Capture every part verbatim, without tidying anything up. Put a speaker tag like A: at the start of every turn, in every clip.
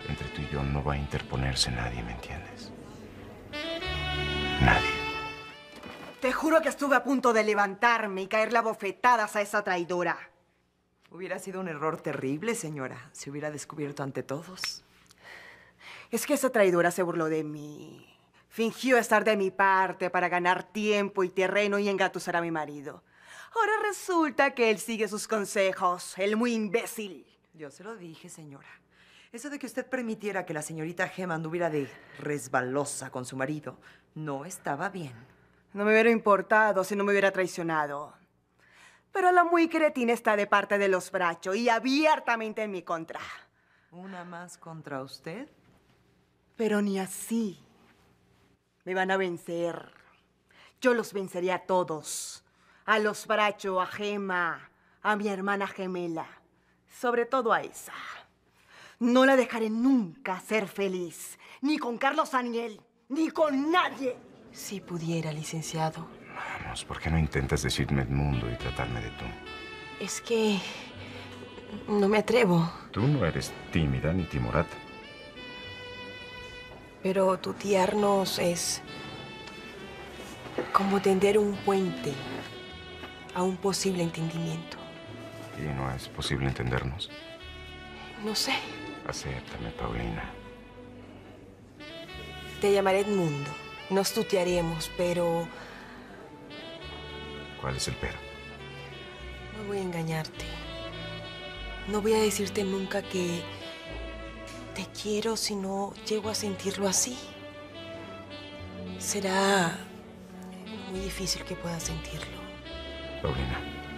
A: Entre tú y yo no va a interponerse nadie, ¿me entiendes? Nadie.
B: Te juro que estuve a punto de levantarme y caerle a bofetadas a esa traidora.
C: Hubiera sido un error terrible, señora, si hubiera descubierto ante todos.
B: Es que esa traidora se burló de mí. Fingió estar de mi parte para ganar tiempo y terreno y engatusar a mi marido. Ahora resulta que él sigue sus consejos, el muy imbécil.
C: Yo se lo dije, señora. Eso de que usted permitiera que la señorita Gema anduviera de resbalosa con su marido no estaba bien.
B: No me hubiera importado si no me hubiera traicionado. Pero la muy cretina está de parte de los Bracho y abiertamente en mi contra.
C: ¿Una más contra usted?
B: Pero ni así. Me van a vencer. Yo los vencería a todos. A los Bracho, a Gema, a mi hermana gemela. Sobre todo a esa. No la dejaré nunca ser feliz. Ni con Carlos Daniel, ni con nadie.
D: Si pudiera, licenciado.
A: Vamos, ¿por qué no intentas decirme Edmundo y tratarme de tú?
D: Es que no me atrevo.
A: Tú no eres tímida ni timorata.
D: Pero tutearnos es como tender un puente a un posible entendimiento.
A: Y no es posible entendernos.
D: No sé.
A: Acéptame, Paulina.
D: Te llamaré Edmundo. Nos tutearemos, pero
A: ¿Cuál es el pero?
D: no voy a engañarte. No voy a decirte nunca que te quiero si no llego a sentirlo así. Será muy difícil que pueda sentirlo.
A: Paulina.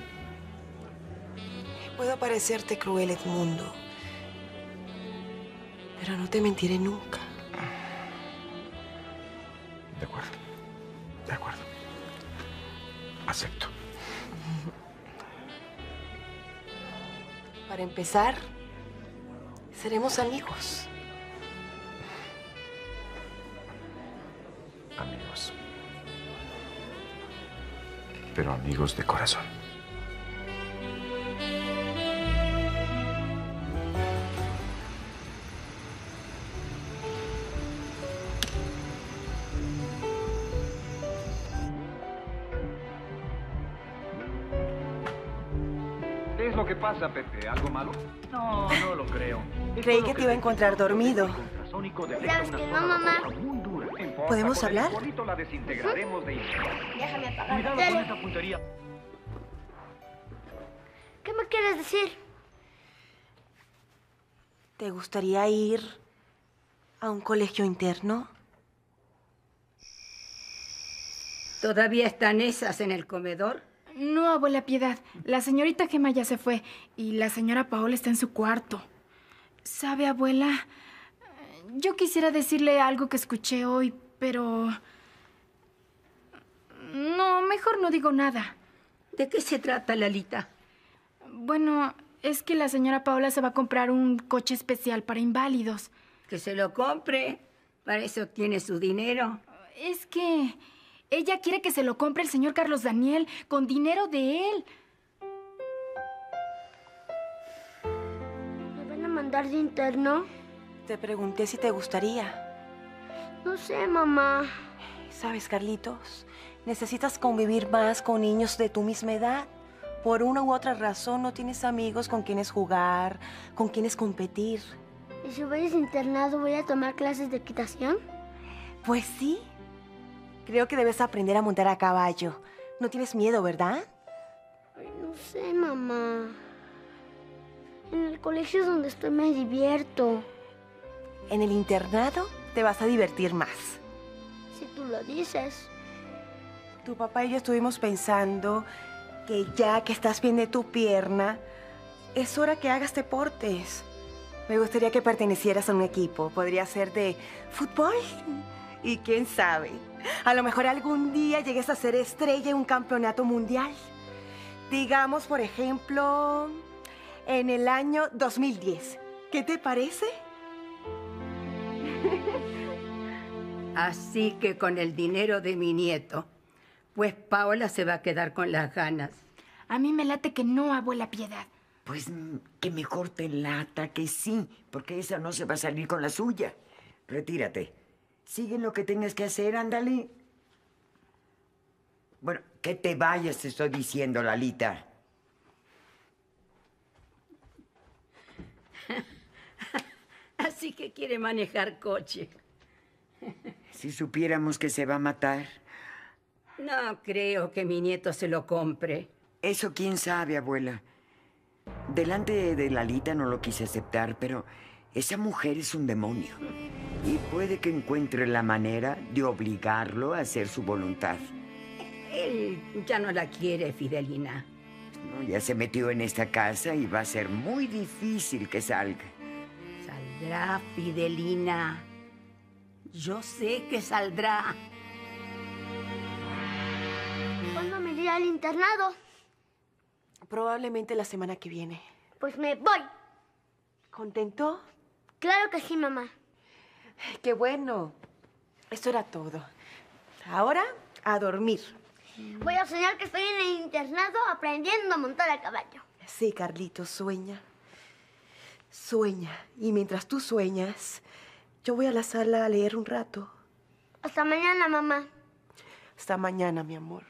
D: Puedo parecerte cruel, Edmundo, pero no te mentiré nunca.
A: De acuerdo. De acuerdo. Acepto.
D: Para empezar, seremos amigos.
A: Amigos. Pero amigos de corazón.
E: ¿Qué es lo que pasa, Pepe? ¿Algo malo?
F: No, no lo creo.
B: Creí que te iba a encontrar dormido.
G: ¿Sabes qué no, mamá?
D: ¿Podemos hablar?
E: La desintegraremos de
G: Déjame apagar la
F: Cuidado con
G: tele.
F: esa puntería.
G: ¿Qué me quieres decir?
D: ¿Te gustaría ir a un colegio interno?
H: ¿Todavía están esas en el comedor?
I: No, abuela Piedad. La señorita Gema ya se fue y la señora Paola está en su cuarto. ¿Sabe, abuela? Yo quisiera decirle algo que escuché hoy, pero... No, mejor no digo nada.
H: ¿De qué se trata, Lalita?
I: Bueno, es que la señora Paola se va a comprar un coche especial para inválidos.
H: Que se lo compre. Para eso tiene su dinero.
I: Es que ella quiere que se lo compre el señor Carlos Daniel con dinero de él.
G: ¿Me van a mandar de interno?
D: Te pregunté si te gustaría.
G: No sé, mamá.
D: ¿Sabes, Carlitos? Necesitas convivir más con niños de tu misma edad. Por una u otra razón no tienes amigos con quienes jugar, con quienes competir.
G: ¿Y si voy a ese internado voy a tomar clases de equitación?
D: Pues sí. Creo que debes aprender a montar a caballo. No tienes miedo, ¿verdad?
G: Ay, no sé, mamá. En el colegio es donde estoy me divierto.
D: En el internado te vas a divertir más.
G: Si tú lo dices.
D: Tu papá y yo estuvimos pensando que ya que estás bien de tu pierna, es hora que hagas deportes. Me gustaría que pertenecieras a un equipo. Podría ser de fútbol. Y quién sabe, a lo mejor algún día llegues a ser estrella en un campeonato mundial. Digamos, por ejemplo, en el año dos mil diez. ¿Qué te parece?
H: Así que con el dinero de mi nieto, pues Paola se va a quedar con las ganas.
I: A mí me late que no, abuela Piedad.
F: Pues que mejor te lata que sí, porque esa no se va a salir con la suya. Retírate. Sigue lo que tengas que hacer, ándale. Bueno, que te vayas, te estoy diciendo, Lalita.
H: Así que quiere manejar coche.
F: Si supiéramos que se va a matar.
H: No creo que mi nieto se lo compre.
F: Eso quién sabe, abuela. Delante de Lalita no lo quise aceptar, pero esa mujer es un demonio. Y puede que encuentre la manera de obligarlo a hacer su voluntad.
H: Él ya no la quiere, Fidelina.
F: No, ya se metió en esta casa y va a ser muy difícil que salga.
H: Saldrá, Fidelina. Yo sé que saldrá.
G: ¿Cuándo me iré al internado?
D: Probablemente la semana que viene.
G: Pues me voy.
D: ¿Contento?
G: Claro que sí, mamá.
D: Qué bueno. Esto era todo. Ahora, a dormir.
G: Voy a soñar que estoy en el internado aprendiendo a montar a caballo.
D: Sí, Carlitos, sueña. Sueña. Y mientras tú sueñas, yo voy a la sala a leer un rato.
G: Hasta mañana, mamá.
D: Hasta mañana, mi amor.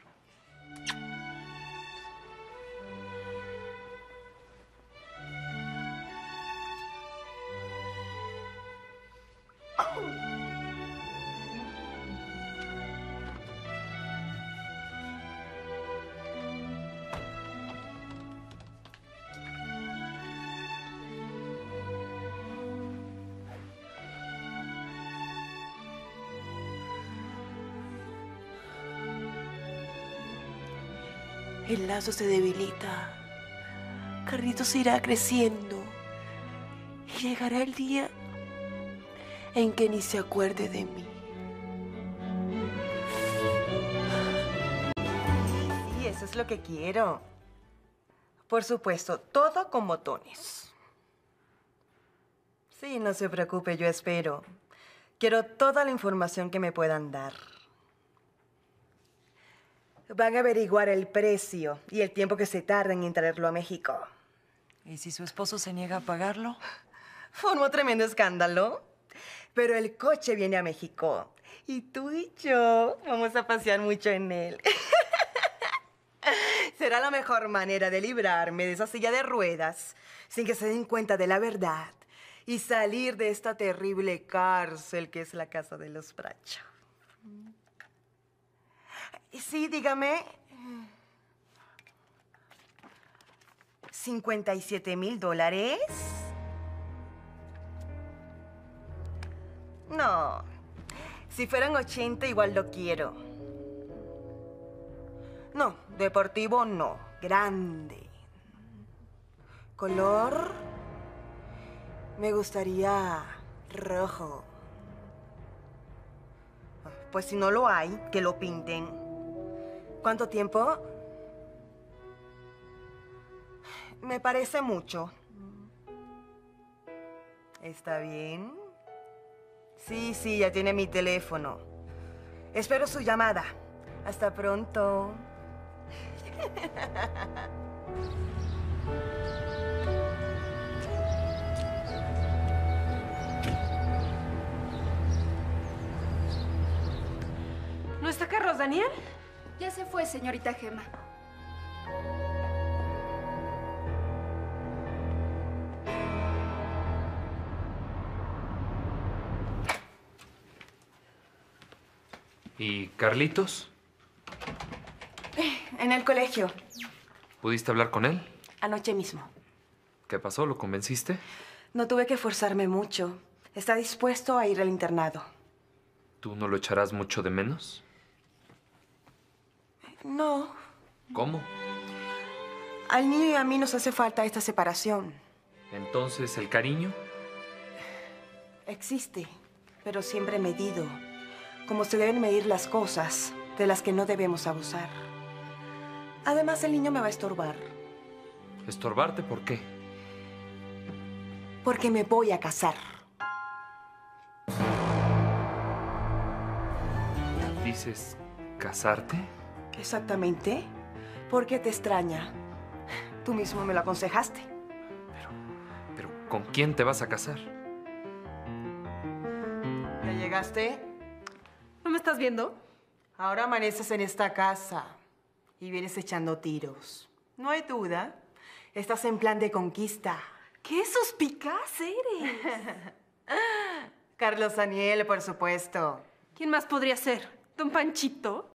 D: El lazo se debilita. Carlitos irá creciendo. Y llegará el día en que ni se acuerde de mí. Sí, eso es lo que quiero. Por supuesto, todo con botones. Sí, no se preocupe, yo espero. Quiero toda la información que me puedan dar. Van a averiguar el precio y el tiempo que se tarda en traerlo a México.
C: ¿Y si su esposo se niega a pagarlo?
D: Formó tremendo escándalo. Pero el coche viene a México. Y tú y yo vamos a pasear mucho en él. Será la mejor manera de librarme de esa silla de ruedas sin que se den cuenta de la verdad y salir de esta terrible cárcel que es la casa de los Bracho. Sí, dígame. ¿cincuenta y siete mil dólares? No. Si fueran ochenta, igual lo quiero. No, deportivo no. Grande. Color. Me gustaría rojo. Pues si no lo hay, que lo pinten. ¿Cuánto tiempo? Me parece mucho. ¿Está bien? Sí, sí, ya tiene mi teléfono. Espero su llamada. Hasta pronto.
I: ¿No está Carlos, Daniel? Ya se fue, señorita Gema.
J: ¿Y Carlitos?
D: En el colegio.
J: ¿Pudiste hablar con él?
D: Anoche mismo.
J: ¿Qué pasó? ¿Lo convenciste?
D: No tuve que forzarme mucho. Está dispuesto a ir al internado.
J: ¿Tú no lo echarás mucho de menos?
D: No.
J: ¿Cómo?
D: Al niño y a mí nos hace falta esta separación.
J: Entonces, ¿el cariño?
D: Existe, pero siempre medido. Como se deben medir las cosas de las que no debemos abusar. Además, el niño me va a estorbar.
J: ¿Estorbarte por qué?
D: Porque me voy a casar.
J: ¿Dices casarte?
D: Exactamente. ¿Por qué te extraña? Tú mismo me lo aconsejaste.
J: ¿Con quién te vas a casar?
B: ¿Ya llegaste?
K: ¿No me estás viendo?
B: Ahora amaneces en esta casa y vienes echando tiros. No hay duda. Estás en plan de conquista.
K: ¡Qué suspicaz eres!
B: Carlos Daniel, por supuesto.
K: ¿Quién más podría ser? ¿Don Panchito?